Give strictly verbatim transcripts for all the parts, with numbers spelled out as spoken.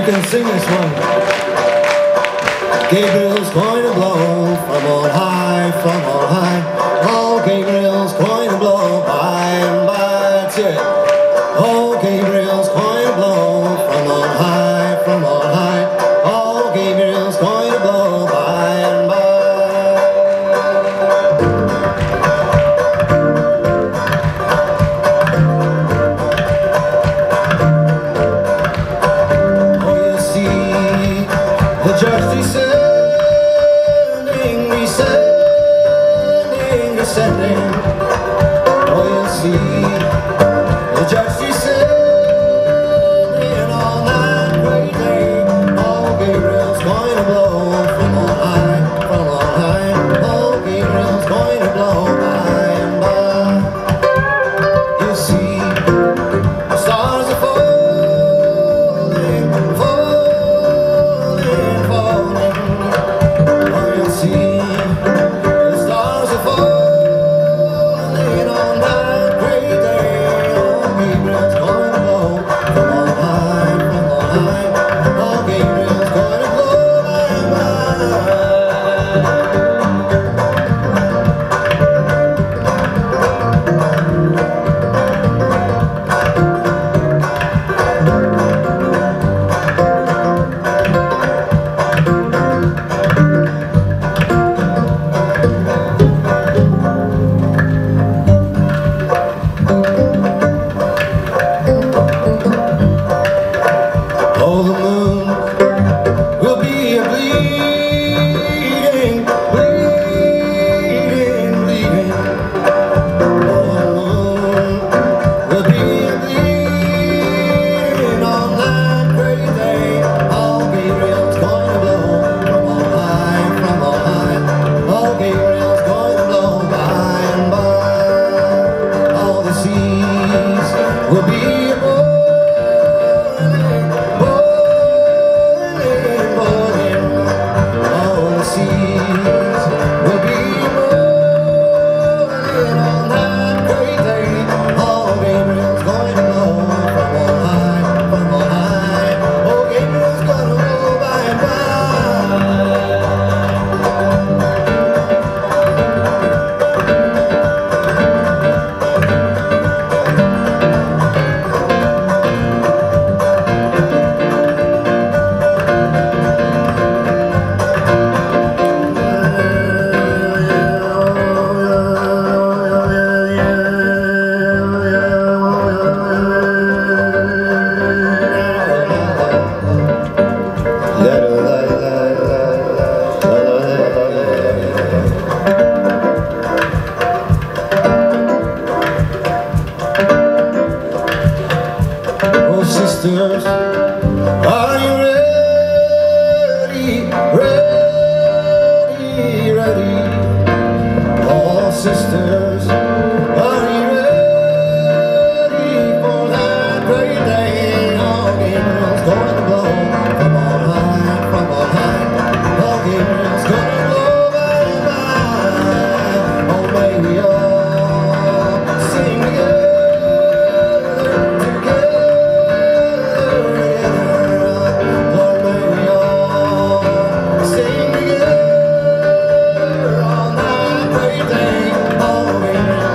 You can sing this one. Gabriel's going to blow from on high, from on high. Oh, Gabriel's going to blow by and by. That's it. Oh, Gabriel's going to blow from on high, from on high. Oh, Gabriel's going to blow by and by. The judge descending, descending, descending. Oh, you see, the judge descending on that great day. Oh, Gabriel's going to blow from on high, from on high. Oh, Gabriel's going to blow by and by. You see, the stars are falling, falling. Oh, the moon will be a bleeding, bleeding, bleeding. Oh, the moon will be a bleeding on that great day. Oh, Gabriel's going to blow from on high, from on high. Oh, Gabriel's going to blow by and by. All the seas will be a boiling. Oh, sisters, are you ready, ready, ready? Oh, sisters, are you ready for that great day? Oh, Gabriel's going to blow from on high, from on high. Oh, Gabriel's going to blow by and by. Oh, may we all sing together. Sing together on that great day. Oh,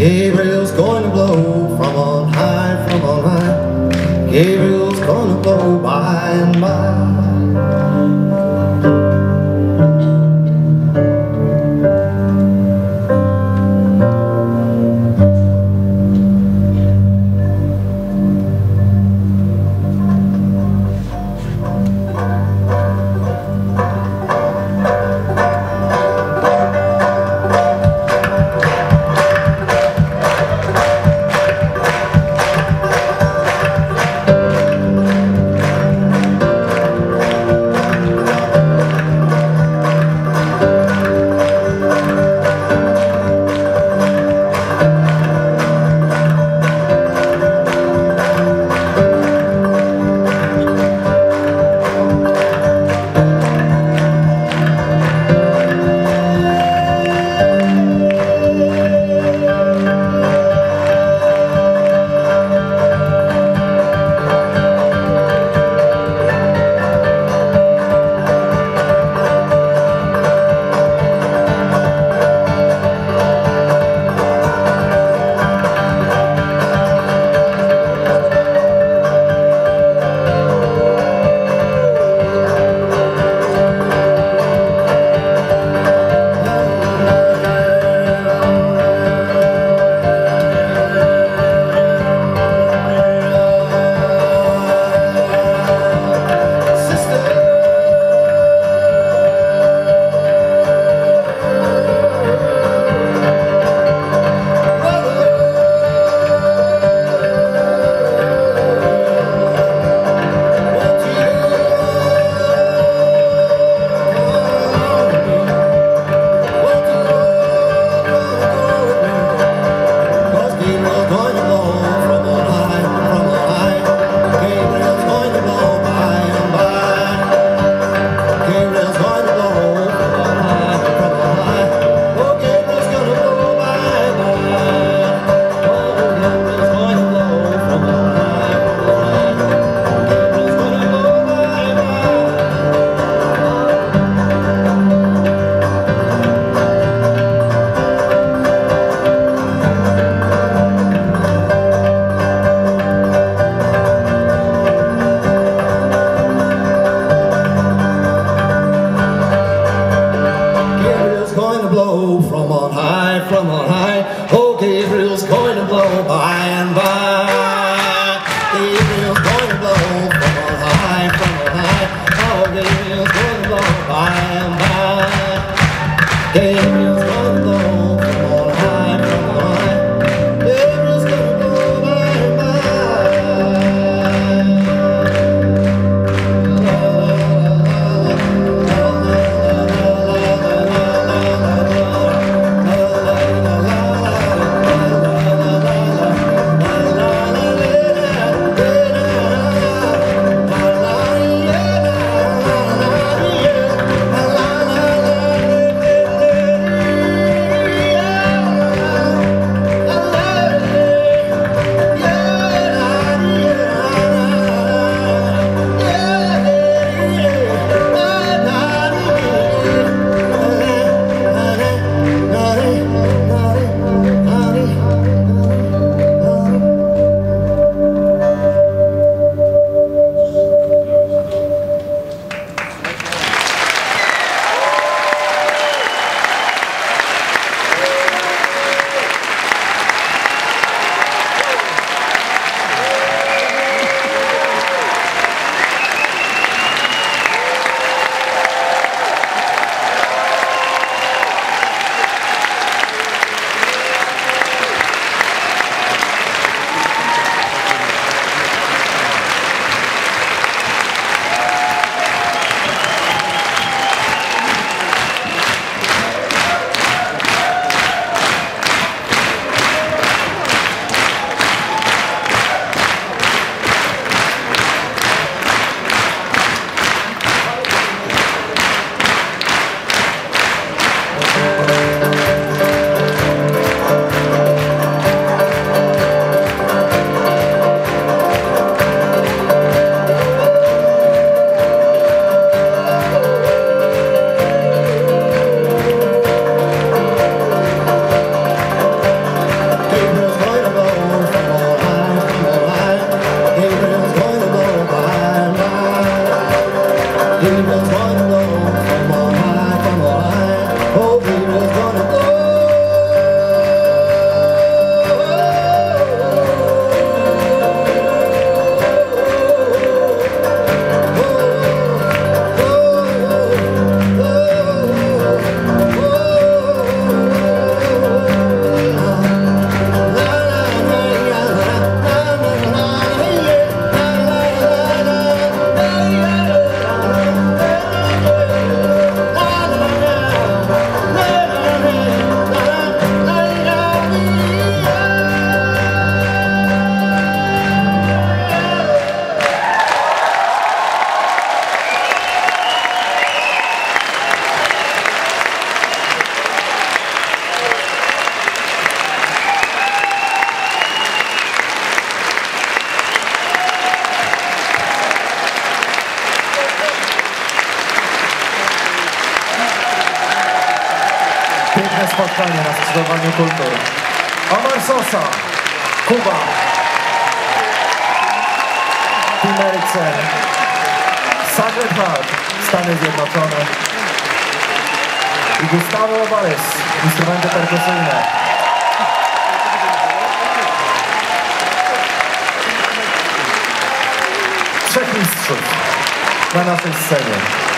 Gabriel's going to blow from on high, from on high. Gabriel's going to blow by and by. spotkanie na skrzyżowaniu kultur. Sosa, Kuba, Team Eriksen, Sacred Heart, Stany Zjednoczone i Gustavo Ovares, instrumenty perkusyjne. Trzech mistrzów na naszej scenie.